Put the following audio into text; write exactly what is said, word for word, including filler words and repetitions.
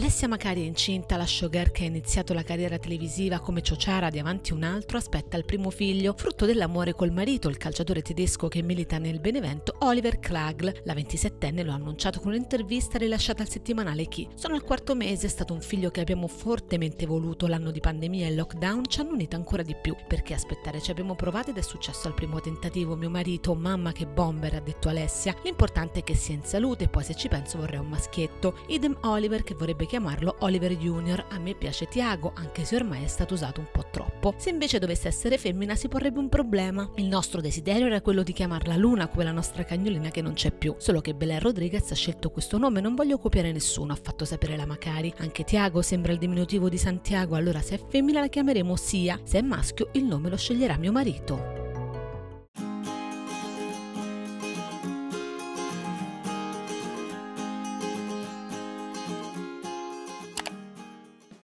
Alessia Macari è incinta, la showgirl che ha iniziato la carriera televisiva come ciociara di Avanti un altro aspetta il primo figlio, frutto dell'amore col marito, il calciatore tedesco che milita nel Benevento, Oliver Kragl. La ventisettenne lo ha annunciato con un'intervista rilasciata al settimanale Chi. Sono al quarto mese, è stato un figlio che abbiamo fortemente voluto, l'anno di pandemia e lockdown ci hanno unito ancora di più. Perché aspettare, ci abbiamo provato ed è successo al primo tentativo. Mio marito, mamma che bomber, ha detto Alessia. L'importante è che sia in salute e poi se ci penso vorrei un maschietto. Idem Oliver che vorrebbe chiamarlo Oliver Junior. A me piace Tiago, anche se ormai è stato usato un po' troppo. Se invece dovesse essere femmina si porrebbe un problema. Il nostro desiderio era quello di chiamarla Luna, come la nostra cagnolina che non c'è più. Solo che Belen Rodriguez ha scelto questo nome, non voglio copiare nessuno, ha fatto sapere la Macari. Anche Tiago sembra il diminutivo di Santiago, allora se è femmina la chiameremo Sia, se è maschio il nome lo sceglierà mio marito.